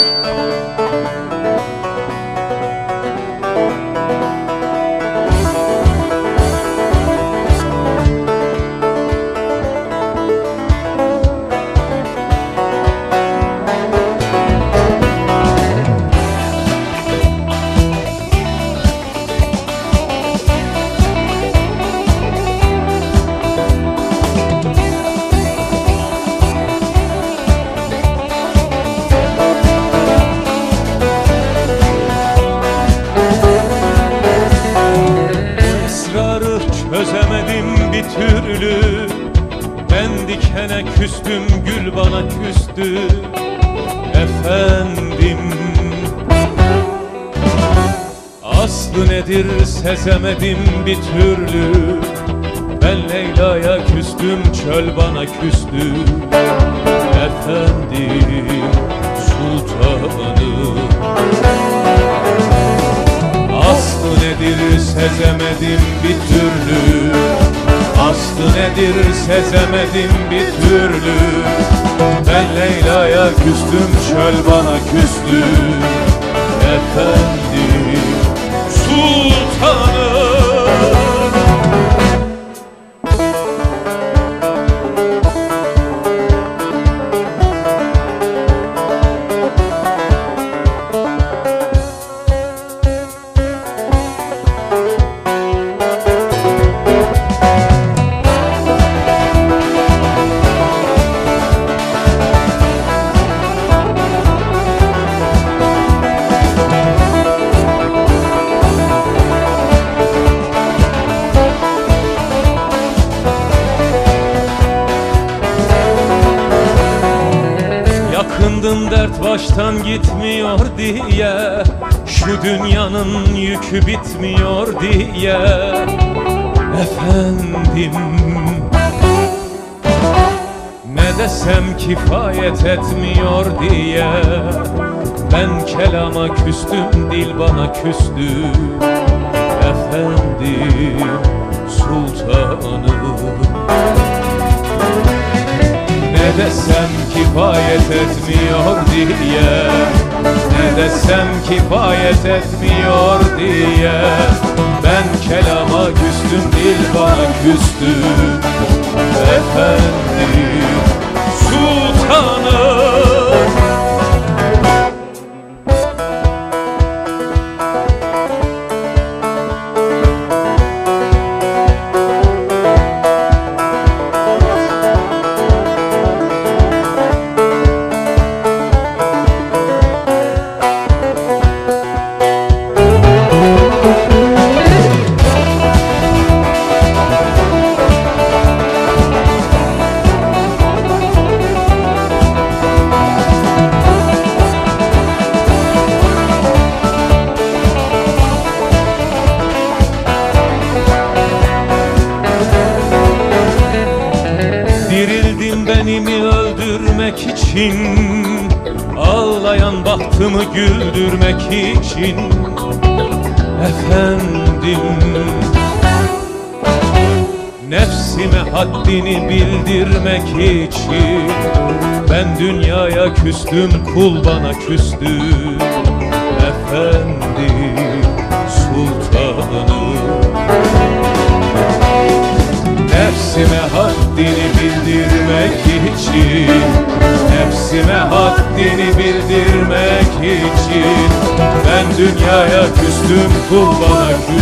Çözemedim bir türlü, ben dikene küstüm, gül bana küstü efendim. Aslı nedir sezemedim bir türlü, ben Leyla'ya küstüm, çöl bana küstü efendim sultanım. Aslı nedir sezemedim bir türlü, aslı nedir sezemedim bir türlü, ben Leyla'ya küstüm, çöl bana küstü efendim sultanım. Yakındım dert baştan gitmiyor diye, şu dünyanın yükü bitmiyor diye efendim. Ne desem kifayet etmiyor diye, ben kelama küstüm, dil bana küstü efendim sultanım. Ne desem kifayet etmiyor diye, ne desem kifayet etmiyor diye, ben kelama küstüm, dil bana küstü efendim sultanım. Dirildin benimi öldürmek için, ağlayan bahtımı güldürmek için efendim. Nefsime haddini bildirmek için, ben dünyaya küstüm, kul bana küstü efendim sultanım. Nefsime haddini bildirmek için, nefsime haddini bildirmek için, ben dünyaya küstüm, kul bana küstü